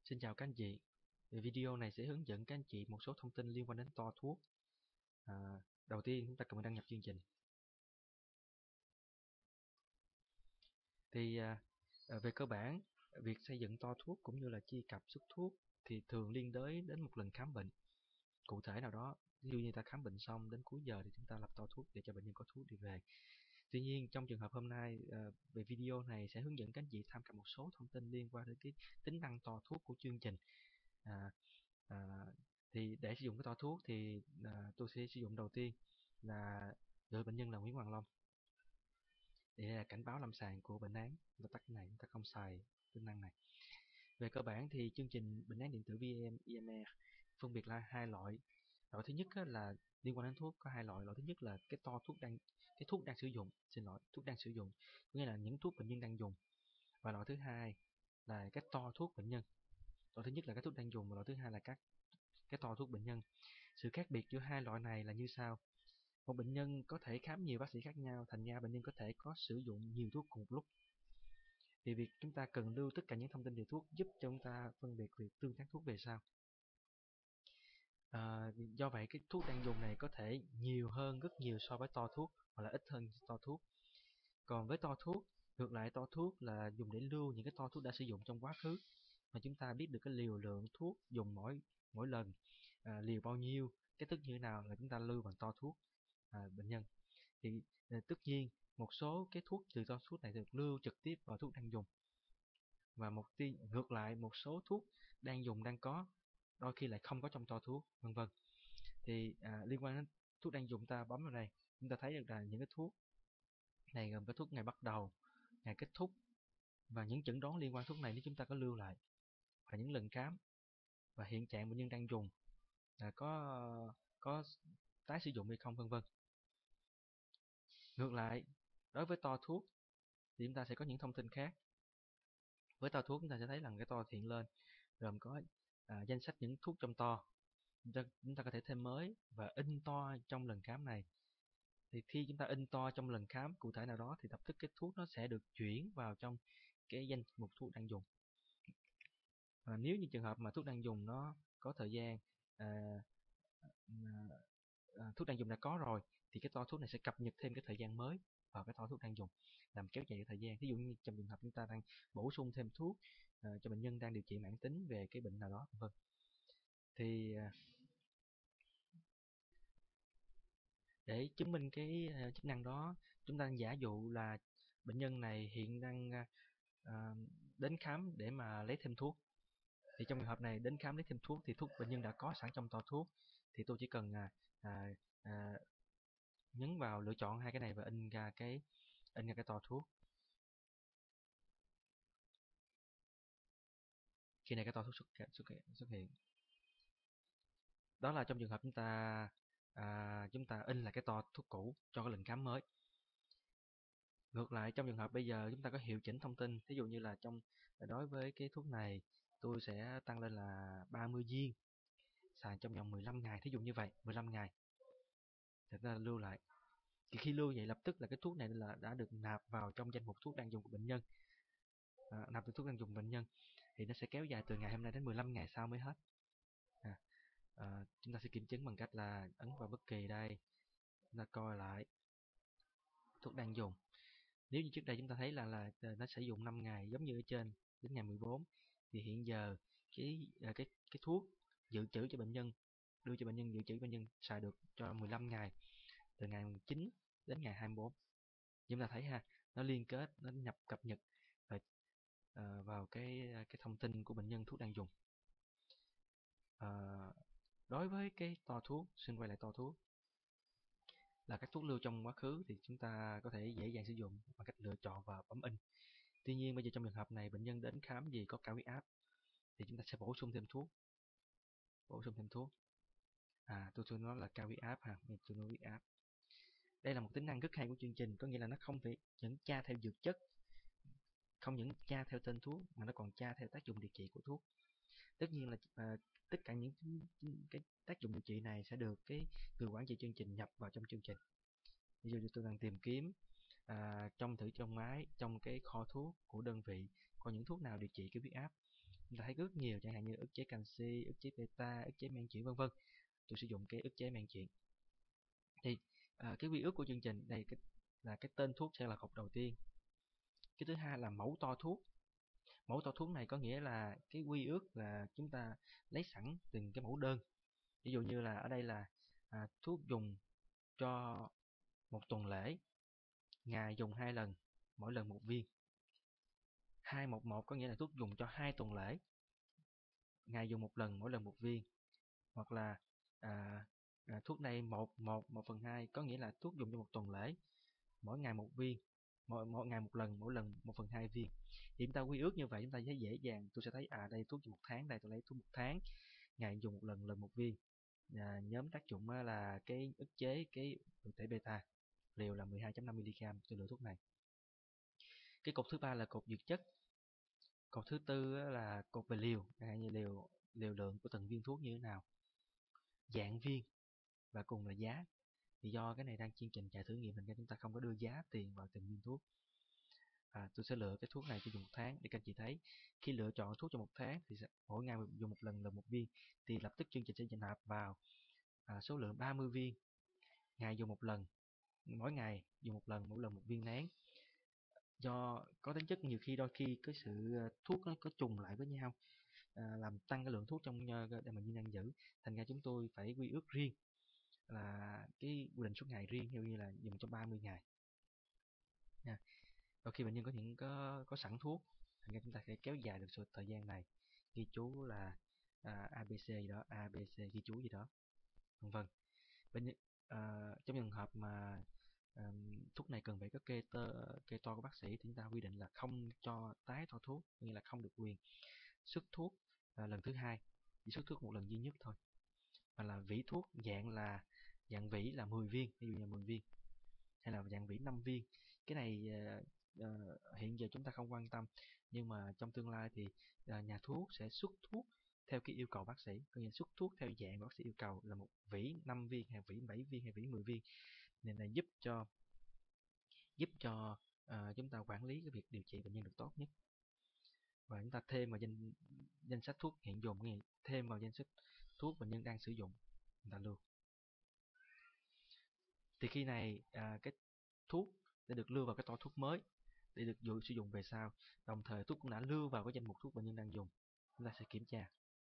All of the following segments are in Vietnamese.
Xin chào các anh chị. Video này sẽ hướng dẫn các anh chị một số thông tin liên quan đến toa thuốc. À, Đầu tiên chúng ta cần đăng nhập chương trình. Về cơ bản, việc xây dựng toa thuốc cũng như là truy cập xuất thuốc thì thường liên đới đến một lần khám bệnh cụ thể nào đó. Ví dụ như ta khám bệnh xong đến cuối giờ thì chúng ta lập toa thuốc để cho bệnh nhân có thuốc đi về. Tuy nhiên trong trường hợp hôm nay, về video này sẽ hướng dẫn các anh chị tham khảo một số thông tin liên quan đến cái tính năng toa thuốc của chương trình. À, à, thì để sử dụng cái toa thuốc thì tôi sẽ sử dụng đầu tiên là gọi bệnh nhân là Nguyễn Hoàng Long. Đây là cảnh báo lâm sàng của bệnh án. Chúng ta tắt cái này, chúng ta không xài tính năng này. Về cơ bản thì chương trình bệnh án điện tử VMEMR phân biệt là hai loại. Loại thứ nhất là liên quan đến thuốc có hai loại. Loại thứ nhất là cái thuốc đang sử dụng, thuốc đang sử dụng, có nghĩa là những thuốc bệnh nhân đang dùng. Và loại thứ hai là cái to thuốc bệnh nhân. Loại thứ nhất là cái thuốc đang dùng và loại thứ hai là cái to thuốc bệnh nhân. Sự khác biệt giữa hai loại này là như sau. Một bệnh nhân có thể khám nhiều bác sĩ khác nhau, thành ra bệnh nhân có thể có sử dụng nhiều thuốc cùng một lúc. Vì việc chúng ta cần lưu tất cả những thông tin về thuốc giúp cho chúng ta phân biệt việc tương tác thuốc về sau. Do vậy cái thuốc đang dùng này có thể nhiều hơn rất nhiều so với to thuốc hoặc là ít hơn to thuốc. Còn với to thuốc, ngược lại to thuốc là dùng để lưu những cái to thuốc đã sử dụng trong quá khứ, mà chúng ta biết được cái liều lượng thuốc dùng mỗi lần, liều bao nhiêu, cái tức như thế nào là chúng ta lưu bằng to thuốc bệnh nhân. Thì tất nhiên một số cái thuốc từ to thuốc này được lưu trực tiếp vào thuốc đang dùng, và ngược lại một số thuốc đang dùng đang có đôi khi lại không có trong to thuốc, vân vân. Thì liên quan đến thuốc đang dùng, ta bấm vào đây chúng ta thấy được là những cái thuốc này gồm cái thuốc ngày bắt đầu, ngày kết thúc và những chẩn đoán liên quan thuốc này nếu chúng ta có lưu lại, và những lần khám và hiện trạng bệnh nhân đang dùng là có tái sử dụng hay không, vân vân. Ngược lại, đối với to thuốc thì chúng ta sẽ có những thông tin khác. Với to thuốc chúng ta sẽ thấy là cái to hiện lên gồm có danh sách những thuốc trong to. Chúng ta có thể thêm mới và in to trong lần khám này. Thì khi chúng ta in to trong lần khám cụ thể nào đó thì lập tức cái thuốc nó sẽ được chuyển vào trong cái danh mục thuốc đang dùng. Và nếu như trường hợp mà thuốc đang dùng nó có thời gian thuốc đang dùng đã có rồi thì cái to thuốc này sẽ cập nhật thêm cái thời gian mới vào cái to thuốc đang dùng, làm kéo dài cái thời gian. Ví dụ như trong trường hợp chúng ta đang bổ sung thêm thuốc cho bệnh nhân đang điều trị mãn tính về cái bệnh nào đó, vân. Thì để chứng minh cái chức năng đó, chúng ta giả dụ là bệnh nhân này hiện đang đến khám để mà lấy thêm thuốc. Thì trong trường hợp này đến khám lấy thêm thuốc thì thuốc bệnh nhân đã có sẵn trong to thuốc, thì tôi chỉ cần nhấn vào lựa chọn hai cái này và in ra cái to thuốc. Khi này cái to thuốc xuất hiện. Đó là trong trường hợp chúng ta in lại cái to thuốc cũ cho cái lần khám mới. Ngược lại, trong trường hợp bây giờ chúng ta có hiệu chỉnh thông tin, ví dụ như là đối với cái thuốc này tôi sẽ tăng lên là 30 viên, xài trong vòng 15 ngày, thí dụ như vậy, 15 ngày. Thì ta lưu lại. Thì khi lưu vậy lập tức là cái thuốc này là đã được nạp vào trong danh mục thuốc đang dùng của bệnh nhân. Nạp từ thuốc đang dùng bệnh nhân thì nó sẽ kéo dài từ ngày hôm nay đến 15 ngày sau mới hết. Chúng ta sẽ kiểm chứng bằng cách là ấn vào bất kỳ đây, chúng ta coi lại thuốc đang dùng. Nếu như trước đây chúng ta thấy là nó sẽ dùng 5 ngày giống như ở trên đến ngày 14, thì hiện giờ cái thuốc dự trữ cho bệnh nhân, đưa cho bệnh nhân dự trữ bệnh nhân xài được cho 15 ngày, từ ngày 9 đến ngày 24. Chúng ta thấy ha, nó liên kết, nó cập nhật vào cái thông tin của bệnh nhân thuốc đang dùng. Đối với cái to thuốc, xin quay lại to thuốc, là các thuốc lưu trong quá khứ thì chúng ta có thể dễ dàng sử dụng bằng cách lựa chọn và bấm in. Tuy nhiên bây giờ trong trường hợp này bệnh nhân đến khám vì có cao huyết áp thì chúng ta sẽ bổ sung thêm thuốc. Tôi nói là cao huyết áp ha, tôi nói huyết áp. Đây là một tính năng rất hay của chương trình, có nghĩa là nó không phải những tra theo dược chất, không những tra theo tên thuốc mà nó còn tra theo tác dụng điều trị của thuốc. Tất nhiên là tất cả những cái tác dụng điều trị này sẽ được cái người quản trị chương trình nhập vào trong chương trình. Ví dụ như tôi đang tìm kiếm trong máy, trong cái kho thuốc của đơn vị có những thuốc nào điều trị cái huyết áp, Chúng ta thấy rất nhiều, chẳng hạn như ức chế canxi, ức chế beta, ức chế men chuyển vân vân. Tôi sử dụng cái ức chế men chuyển. Thì cái quy ước của chương trình đây là cái tên thuốc sẽ là cột đầu tiên. Cái thứ hai là mẫu to thuốc. Mẫu to thuốc này có nghĩa là cái quy ước là chúng ta lấy sẵn từng cái mẫu đơn. Ví dụ như là ở đây là thuốc dùng cho một tuần lễ, ngày dùng 2 lần, mỗi lần 1 viên. 211 có nghĩa là thuốc dùng cho 2 tuần lễ, ngày dùng 1 lần, mỗi lần 1 viên. Hoặc là thuốc này 1/2 có nghĩa là thuốc dùng cho 1 tuần lễ, mỗi ngày 1 viên, mỗi ngày 1 lần, mỗi lần 1/2 viên. Thì chúng ta quy ước như vậy chúng ta thấy dễ dàng. Tôi sẽ thấy đây thuốc dùng 1 tháng, đây tôi lấy thuốc 1 tháng, ngày dùng 1 lần, lần 1 viên. Nhóm tác dụng là cái ức chế cái thể beta, liều là 12.5 mg. Tôi lựa thuốc này. Cái cột thứ ba là cột dược chất. Cột thứ tư là cột về liều, như liều lượng của từng viên thuốc như thế nào, dạng viên và cùng là giá. Thì do cái này đang chương trình chạy thử nghiệm nên chúng ta không có đưa giá tiền vào từng viên thuốc. Tôi sẽ lựa cái thuốc này cho dùng 1 tháng để các anh chị thấy. Khi lựa chọn thuốc cho 1 tháng thì mỗi ngày dùng 1 lần là 1 viên, thì lập tức chương trình sẽ nạp vào số lượng 30 viên, ngày dùng 1 lần, mỗi ngày dùng 1 lần, mỗi lần 1 viên nén. Do có tính chất nhiều khi đôi khi cái sự thuốc nó có trùng lại với nhau, làm tăng cái lượng thuốc trong để mà nhân đang giữ, thành ra chúng tôi phải quy ước riêng, là cái quy định số ngày riêng, như là dùng cho 30 ngày nha. Đôi khi bệnh nhân có sẵn thuốc, thành ra chúng ta sẽ kéo dài được thời gian này, ghi chú là ABC gì đó, ABC ghi chú gì đó, vân vân. Trong trường hợp mà thuốc này cần phải có kê toa của bác sĩ thì chúng ta quy định là không cho tái toa thuốc, nghĩa là không được quyền xuất thuốc lần thứ hai, chỉ xuất thuốc 1 lần duy nhất thôi. Và là vỉ thuốc dạng vỉ là 10 viên, ví dụ như 10 viên, hay là dạng vỉ 5 viên. Cái này hiện giờ chúng ta không quan tâm, nhưng mà trong tương lai thì nhà thuốc sẽ xuất thuốc theo cái yêu cầu bác sĩ, có nghĩa xuất thuốc theo dạng bác sĩ yêu cầu là một vỉ 5 viên hay vỉ 7 viên hay vỉ 10 viên. Nên là giúp cho chúng ta quản lý cái việc điều trị bệnh nhân được tốt nhất. Và chúng ta thêm vào danh sách thuốc hiện dùng, thêm vào danh sách thuốc bệnh nhân đang sử dụng, chúng ta lưu. Thì khi này cái thuốc sẽ được lưu vào cái toa thuốc mới để được sử dụng về sau. Đồng thời thuốc cũng đã lưu vào cái danh mục thuốc bệnh nhân đang dùng. Chúng ta sẽ kiểm tra.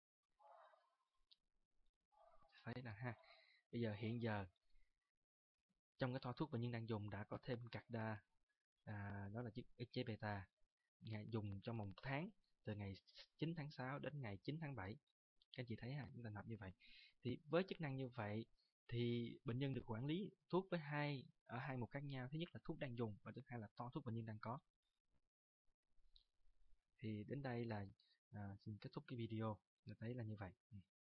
Thấy là bây giờ hiện giờ trong cái toa thuốc bệnh nhân đang dùng đã có thêm Carda, đó là chiếc ức chế beta, dùng trong 1 tháng, từ ngày 9 tháng 6 đến ngày 9 tháng 7. Các anh chị thấy chúng ta nạp như vậy. Thì với chức năng như vậy thì bệnh nhân được quản lý thuốc với hai mục khác nhau. Thứ nhất là thuốc đang dùng, và thứ hai là toa thuốc bệnh nhân đang có. Thì đến đây là xin kết thúc cái video. Tôi thấy là như vậy.